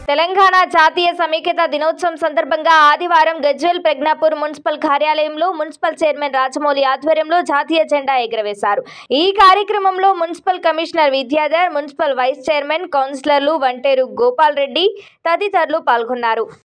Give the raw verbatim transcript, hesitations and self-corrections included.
తెలంగాణ జాతీయ సమైక్యత దినోత్సవం సందర్భంగా ఆదివారం గజ్వేల్ ప్రజ్ఞాపూర్ మున్సిపల్ కార్యాలయంలో మున్సిపల్ చైర్మన్ రాజమౌళి ఆధ్వర్యంలో జాతీయ జెండా ఎగురవేశారు. ఈ కార్యక్రమంలో municipal commissioner Vidyadhar, municipal vice chairman, కౌన్సిలర్లు వంటేరు గోపాల్ రెడ్డి తదితరులు పాల్గొన్నారు.